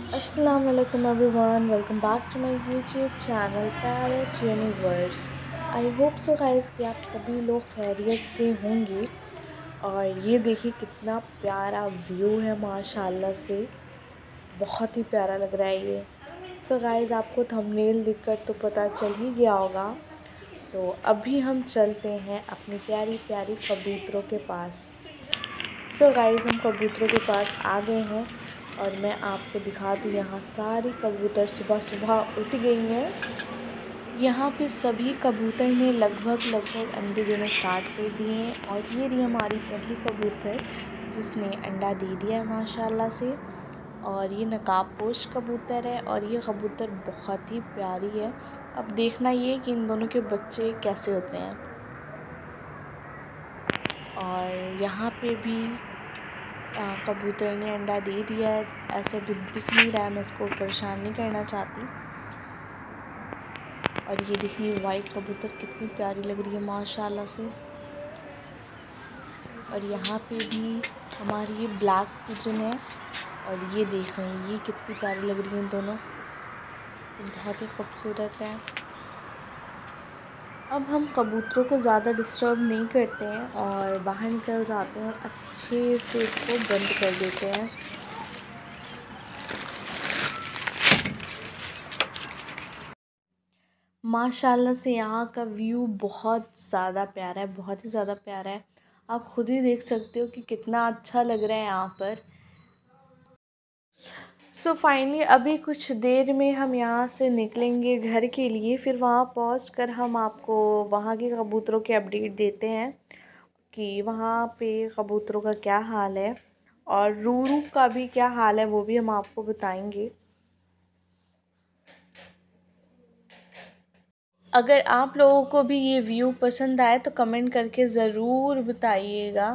अस्सलाम वालेकुम everyone, welcome back to my YouTube channel parrot universe. I hope so guys कि आप सभी लोग खैरियत से होंगे। और ये देखिए कितना प्यारा व्यू है, माशाल्लाह से बहुत ही प्यारा लग रहा है ये। सो गाइस, आपको थंबनेल देखकर तो पता चल ही गया होगा। तो अभी हम चलते हैं अपनी प्यारी प्यारी कबूतरों के पास। सो गाइस, हम कबूतरों के पास आ गए हैं और मैं आपको दिखा दूँ, यहाँ सारी कबूतर सुबह सुबह उठ गई हैं। यहाँ पे सभी कबूतर ने लगभग अंडे देना स्टार्ट कर दिए हैं। और ये रही हमारी पहली कबूतर जिसने अंडा दे दिया है माशाल्लाह से। और ये नकाबपोश कबूतर है और ये कबूतर बहुत ही प्यारी है। अब देखना ये कि इन दोनों के बच्चे कैसे होते हैं। और यहाँ पे भी कबूतर ने अंडा दे दिया है। ऐसे भी दिख नहीं रहा है, मैं इसको परेशान नहीं करना चाहती। और ये देखिए वाइट कबूतर कितनी प्यारी लग रही है माशाल्लाह से। और यहाँ पे भी हमारी ये ब्लैक पिजन है और ये देख रहे हैं, ये कितनी प्यारी लग रही है। इन दोनों बहुत ही खूबसूरत है। अब हम कबूतरों को ज़्यादा डिस्टर्ब नहीं करते हैं और बाहर निकल जाते हैं और अच्छे से इसको बंद कर देते हैं। माशाल्लाह से यहाँ का व्यू बहुत ज़्यादा प्यारा है, बहुत ही ज़्यादा प्यारा है। आप खुद ही देख सकते हो कि कितना अच्छा लग रहा है यहाँ पर। सो फाइनली अभी कुछ देर में हम यहाँ से निकलेंगे घर के लिए। फिर वहाँ पहुँच कर हम आपको वहाँ के कबूतरों के अपडेट देते हैं कि वहाँ पे कबूतरों का क्या हाल है और रूरू का भी क्या हाल है, वो भी हम आपको बताएंगे। अगर आप लोगों को भी ये व्यू पसंद आए तो कमेंट करके ज़रूर बताइएगा।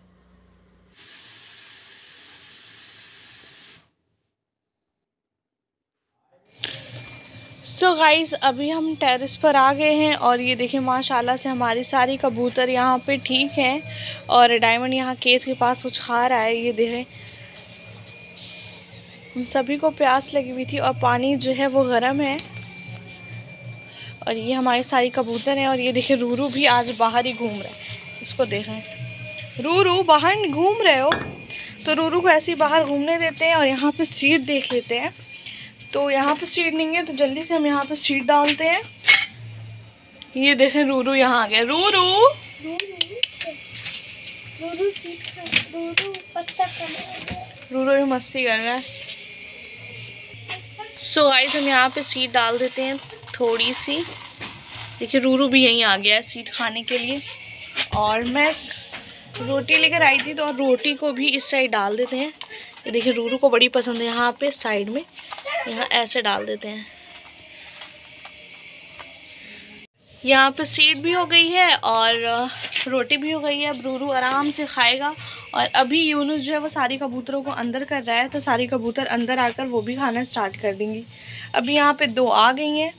सो गाइस, अभी हम टेरेस पर आ गए हैं और ये देखिए माशाल्लाह से हमारी सारी कबूतर यहाँ पे ठीक हैं। और डायमंड यहाँ केज के पास कुछ खा रहा है। ये देखें, हम सभी को प्यास लगी हुई थी और पानी जो है वो गर्म है। और ये हमारी सारी कबूतर हैं। और ये देखिए रूरू भी आज बाहर ही घूम रहा है। इसको देखें, रूरू बाहर घूम रहे हो तो रूरू को ऐसे ही बाहर घूमने देते हैं। और यहाँ पे सीड देख लेते हैं, तो यहाँ पे सीड नहीं है तो जल्दी से हम यहाँ पे सीड डालते हैं। ये देखें रूरू यहाँ आ गया। रूरू रूरू भी मस्ती कर रहा है। सो गाइस, हम यहाँ पे सीड डाल देते हैं थोड़ी सी। देखिए रूरू भी यहीं आ गया है सीड खाने के लिए। और मैं रोटी लेकर आई थी तो रोटी को भी इस साइड डाल देते हैं। ये देखिए रूरू को बड़ी पसंद है, यहाँ पे साइड में यहाँ ऐसे डाल देते हैं। यहाँ पे सीड भी हो गई है और रोटी भी हो गई है। अब रूरू आराम से खाएगा। और अभी यूनुस जो है वो सारी कबूतरों को अंदर कर रहा है, तो सारी कबूतर अंदर आकर वो भी खाना स्टार्ट कर देंगी। अभी यहाँ पे 2 आ गई हैं।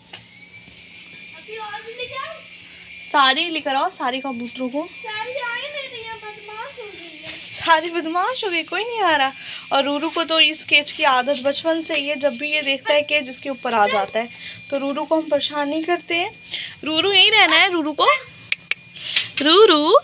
सारी लेकर आओ, सारी कबूतरों को। सारी बदमाश हो गई, कोई नहीं आ रहा। और रूरू को तो इस केज की आदत बचपन से ही है, जब भी ये देखता है केज इसके ऊपर आ जाता है। तो रूरू को हम परेशान नहीं करते हैं। रूरू यहीं रहना है। रूरू को रूरू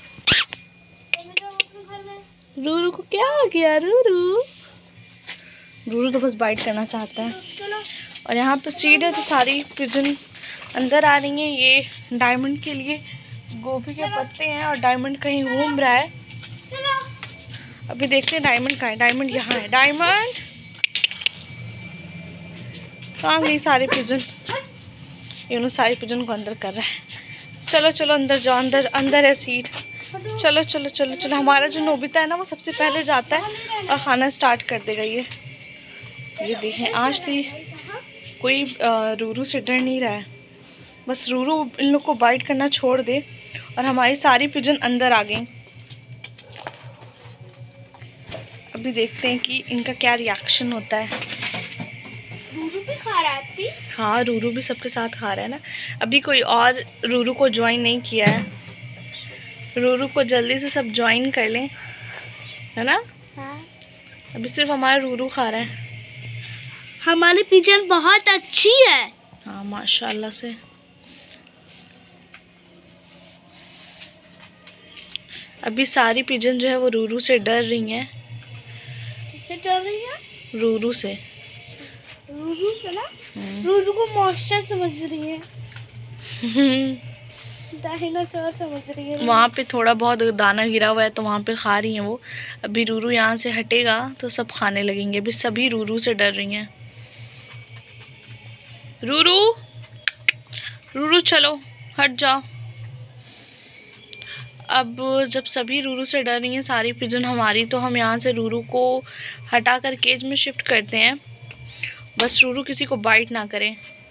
रूरू को क्या हो गया? रूरू रूरू तो बस बाइट करना चाहता है। और यहाँ पे सीड है तो सारी पिजन अंदर आ रही हैं। ये डायमंड के लिए गोभी के पत्ते हैं और डायमंड कहीं घूम रहा है। अभी देखते हैं डायमंड कहाँ है। डायमंड यहाँ है। डायमंड कहाँ गई सारी पिजन? यूँ सारी पिजन को अंदर कर रहा है। चलो चलो अंदर जाओ, अंदर अंदर है सीड। चलो चलो चलो चलो। हमारा जो नोबिता है ना वो सबसे पहले जाता है और खाना स्टार्ट कर देगा। ये देखें, आज थी कोई रूरू से डर नहीं रहा है। बस रूरू इन लोग को बाइट करना छोड़ दे। और हमारी सारी पिजन अंदर आ गई। अभी देखते हैं कि इनका क्या रिएक्शन होता है। रूरू भी खा रहा है? हाँ, रूरू भी सबके साथ खा रहा है ना। अभी कोई और रूरू को ज्वाइन नहीं किया है। रूरू को जल्दी से सब ज्वाइन कर लें, है ना? हाँ। अभी सिर्फ हमारा रूरू खा रहा है। हमारी पिजन बहुत अच्छी है। हाँ माशाल्लाह से। अभी सारी पिजन जो है वो रूरू से डर रही हैं। किससे डर रही है? रूरू से। रूरू से ना? रूरू को मॉन्स्टर समझ रही है। डायनासोर समझ रही है। वहाँ पे थोड़ा बहुत दाना गिरा हुआ है तो वहाँ पे खा रही हैं वो। अभी रूरू यहाँ से हटेगा तो सब खाने लगेंगे। अभी सभी रूरू से डर रही हैं। रूरू, रूरू चलो हट जाओ। अब जब सभी रूरू से डर रही हैं सारी पिजन हमारी, तो हम यहाँ से रूरू को हटा कर केज में शिफ्ट करते हैं। बस रूरू किसी को बाइट ना करे।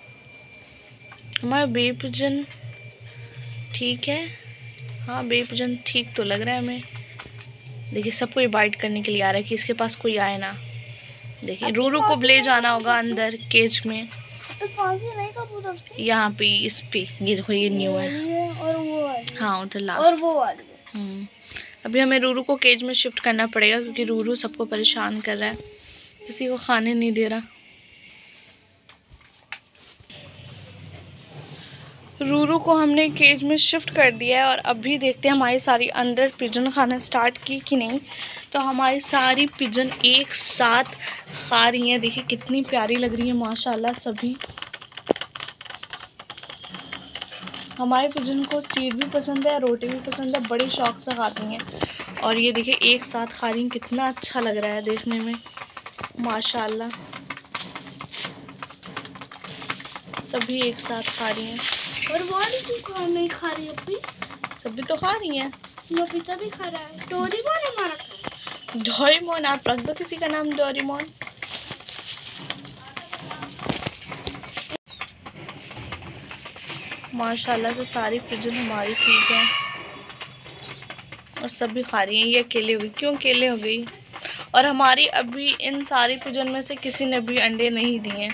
हमारा बेबी पिजन ठीक है। हाँ बेबी पिजन ठीक तो लग रहा है हमें। देखिए सबको ये बाइट करने के लिए आ रहा है कि इसके पास कोई आए ना। देखिए रूरू को ले जाना होगा अंदर केज में। तो कौन सी नई कबूतर थी? यहाँ पे इस पे ये देखो ये न्यू है। और वो वाली। हाँ उधर लास्ट। और वो वाली। अभी हमें रूरू को केज में शिफ्ट करना पड़ेगा क्योंकि रूरू सबको परेशान कर रहा है, किसी को खाने नहीं दे रहा। रूरू को हमने केज में शिफ्ट कर दिया है और अभी देखते हैं हमारी सारी अंदर पिजन खाना स्टार्ट की कि नहीं। तो हमारी सारी पिजन एक साथ खा रही हैं। देखिए कितनी प्यारी लग रही है माशाल्लाह सभी। हमारे पिजन को सीड भी पसंद है, रोटी भी पसंद है, बड़े शौक से खाती हैं। और ये देखिए एक साथ खा रही हैं, कितना अच्छा लग रहा है देखने में माशाल्लाह। सभी एक साथ खा रही हैं। और वो वाली कौन नहीं खा रही अभी? सभी तो खा रही हैं। नोबिता भी खा रहा है। डोरेमोन है हमारा। डोरेमोन, आप रख दो किसी का नाम डोरेमोन। माशाल्लाह से सारी पिजन हमारी ठीक है और सभी खा रही हैं। ये अकेले हो गई। क्यों अकेले हो गई? और हमारी अभी इन सारी पिजन में से किसी ने भी अंडे नहीं दिए।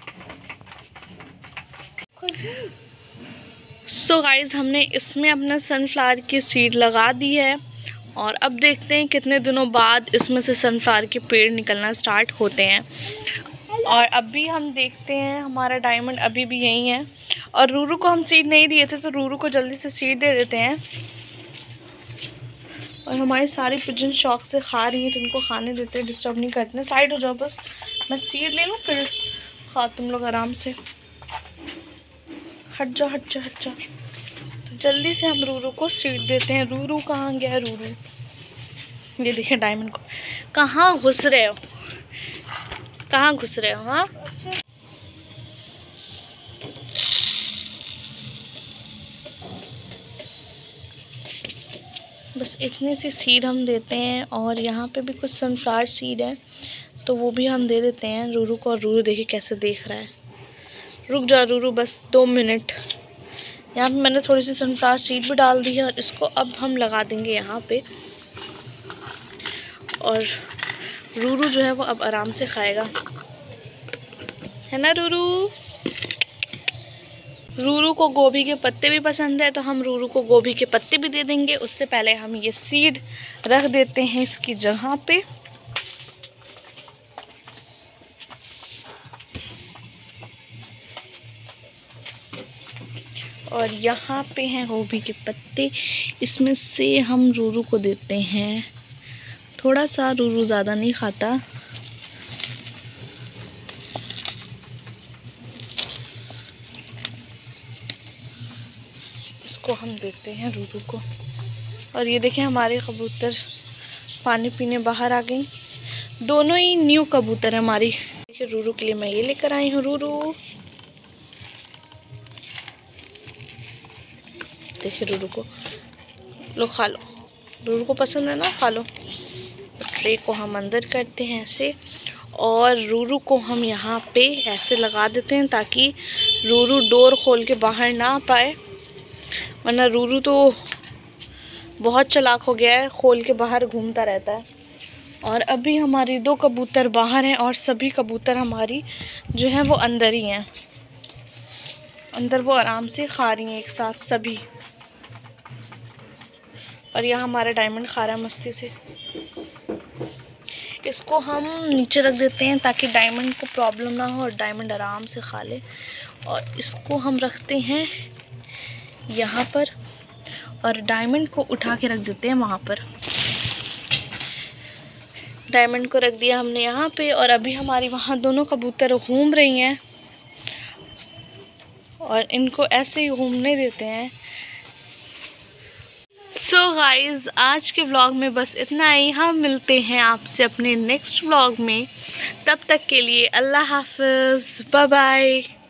सो गाइस हमने इसमें अपना सनफ्लावर की सीड लगा दी है और अब देखते हैं कितने दिनों बाद इसमें से सनफ्लावर के पेड़ निकलना स्टार्ट होते हैं। और अभी हम देखते हैं हमारा डायमंड अभी भी यही है। और रूरू को हम सीड नहीं दिए थे तो रूरू को जल्दी से सीड दे देते हैं। और हमारी सारी पिजन शौक से खा रही हैं तो उनको खाने देते हैं, डिस्टर्ब नहीं करते हैं। साइड हो जाओ बस, मैं सीड ले लूँ फिर खा तुम लोग आराम से। हट जाओ हट जाओ हट जाओ। तो जल्दी से हम रूरू को सीड देते हैं। रूरू कहाँ गया रूरू? ये देखिए डायमंड को। कहाँ घुस रहे हो? कहाँ घुस रहे हो? हाँ बस इतनी सी सीड हम देते हैं। और यहाँ पे भी कुछ सनफ्लावर सीड है तो वो भी हम दे देते हैं रूरू को। और रूरू देखिए कैसे देख रहा है। रुक जा रूरू बस 2 मिनट। यहाँ पे मैंने थोड़ी सी सनफ्लावर सीड भी डाल दी है और इसको अब हम लगा देंगे यहाँ पे। और रूरू जो है वो अब आराम से खाएगा, है ना रूरू? रूरू को गोभी के पत्ते भी पसंद है तो हम रूरू को गोभी के पत्ते भी दे देंगे। उससे पहले हम ये सीड रख देते हैं इसकी जगह पे। और यहाँ पे हैं गोभी के पत्ते, इसमें से हम रूरू को देते हैं थोड़ा सा। रूरू ज़्यादा नहीं खाता। इसको हम देते हैं रूरू को। और ये देखें हमारे कबूतर पानी पीने बाहर आ गई। दोनों ही न्यू कबूतर है हमारी। देखिए रूरू के लिए मैं ये लेकर आई हूँ। रूरू देखिए रूरू को लो, खा लो। रूरू को पसंद है ना, खा लो। ट्रे को हम अंदर करते हैं ऐसे और रूरू को हम यहाँ पे ऐसे लगा देते हैं ताकि रूरू डोर खोल के बाहर ना आ पाए, वरना रूरू तो बहुत चालाक हो गया है, खोल के बाहर घूमता रहता है। और अभी हमारी 2 कबूतर बाहर हैं और सभी कबूतर हमारी जो हैं वो अंदर ही हैं। अंदर वो आराम से खा रही हैं एक साथ सभी। और यहाँ हमारा डायमंड खा रहा है मस्ती से। इसको हम नीचे रख देते हैं ताकि डायमंड को प्रॉब्लम ना हो और डायमंड आराम से खा ले। और इसको हम रखते हैं यहाँ पर और डायमंड को उठा के रख देते हैं वहाँ पर। डायमंड को रख दिया हमने यहाँ पे और अभी हमारी वहाँ दोनों कबूतर घूम रही हैं और इनको ऐसे ही घूमने देते हैं। सो गाइज़, आज के व्लॉग में बस इतना ही। हम मिलते हैं आपसे अपने नेक्स्ट व्लॉग में। तब तक के लिए अल्लाह हाफ़िज़, बाय बाय।